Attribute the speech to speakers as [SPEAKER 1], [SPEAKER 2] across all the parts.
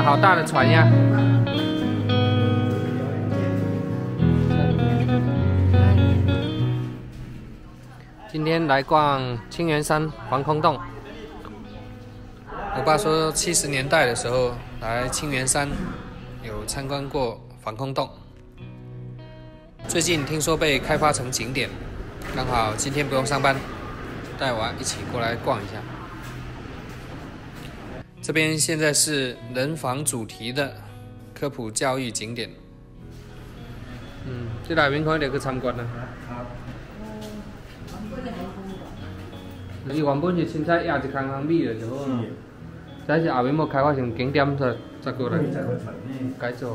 [SPEAKER 1] 哇，好大的船呀！今天来逛清源山防空洞。我爸说70年代的时候来清源山有参观过防空洞，最近听说被开发成景点，刚好今天不用上班，带我一起过来逛一下。这边现在是人防主题的科普教育景点。这内面可能就去参观啦。伊原本是凊彩压一空米就好了，但是后面要开发成景点才过来改造。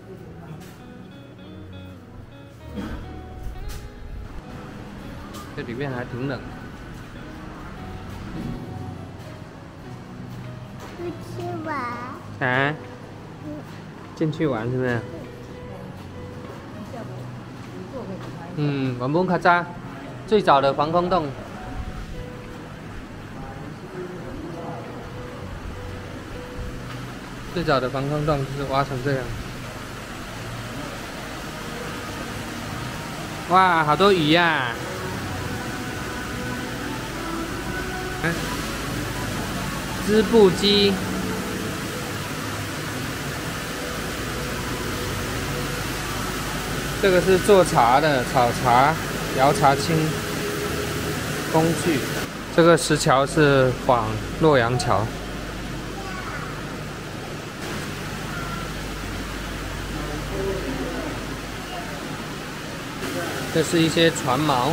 [SPEAKER 1] 这里面还挺冷。
[SPEAKER 2] 去玩
[SPEAKER 1] 啊？进去玩是不是？原本较早最早的防空洞。最早的防空洞就是挖成这样。哇，好多鱼呀！织布机，这个是做茶的炒茶、摇茶青工具。这个石桥是仿洛阳桥。这是一些船锚。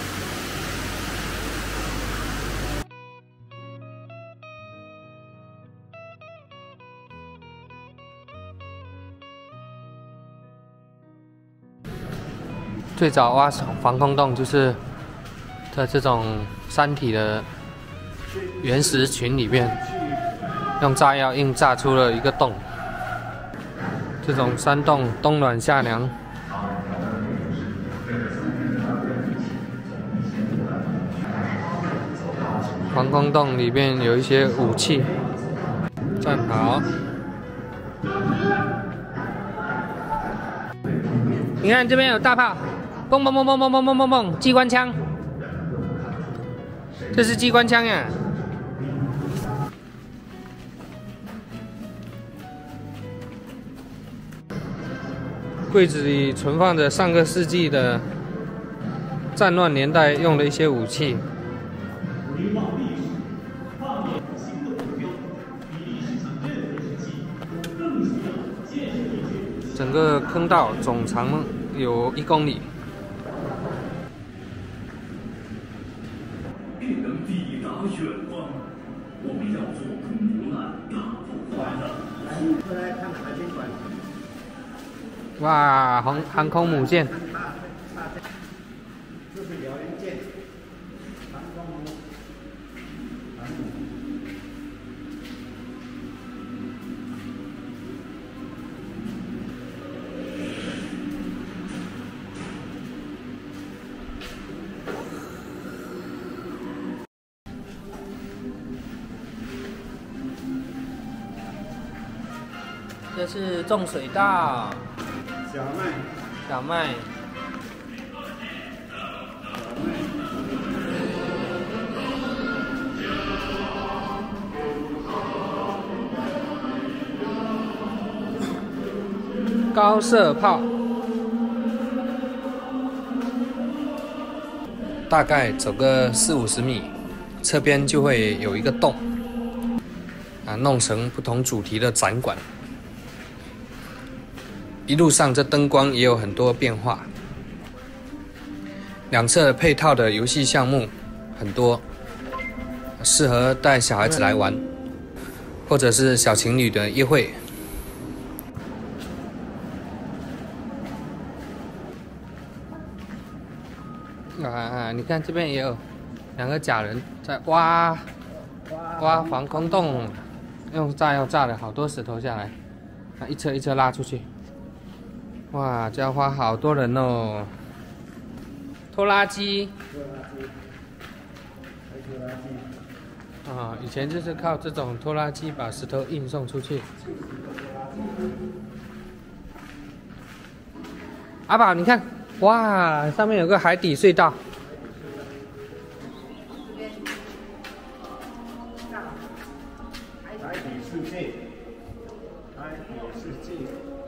[SPEAKER 1] 最早挖防空洞就是在这种山体的原石群里面，用炸药硬炸出了一个洞。这种山洞冬暖夏凉。防空洞里面有一些武器，站好。你看这边有大炮，嘣嘣嘣嘣嘣嘣嘣嘣嘣，机关枪，这是机关枪呀。柜子里存放着上个世纪的战乱年代用的一些武器。整个坑道总长有1公里。
[SPEAKER 3] 便能抵达远方。我们要做空无难，大步快乐。过来看海军馆。
[SPEAKER 1] 哇，航空母舰。
[SPEAKER 2] 这是辽宁舰，航空母。
[SPEAKER 1] 这是种水稻，小麦，高射炮，大概走个40-50米，侧边就会有一个洞，弄成不同主题的展馆。一路上这灯光也有很多变化，两侧配套的游戏项目很多，适合带小孩子来玩，或者是小情侣的约会。你看这边也有2个假人在挖防空洞，用炸药炸了好多石头下来，一车一车拉出去。哇，这要花好多人哦！拖拉机， 啊，以前就是靠这种拖拉机把石头运送出去。阿宝，你看，哇，上面有个海底隧道。
[SPEAKER 2] 海底世界，海底世界，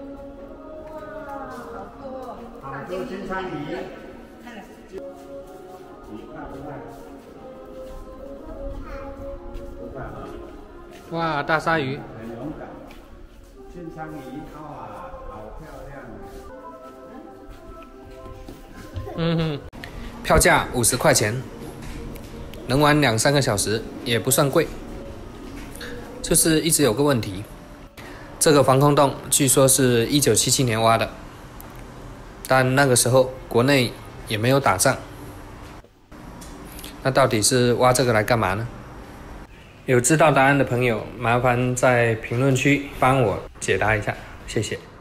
[SPEAKER 2] 好多金枪鱼，你看不看？不看啊！
[SPEAKER 1] 哇，大鲨鱼，
[SPEAKER 2] 很勇敢，金枪鱼哇，好漂亮。
[SPEAKER 1] 嗯哼，票价50块钱，能玩2、3个小时，也不算贵。就是一直有个问题，这个防空洞据说是1977年挖的，但那个时候国内也没有打仗，那到底是挖这个来干嘛呢？有知道答案的朋友，麻烦在评论区帮我解答一下，谢谢。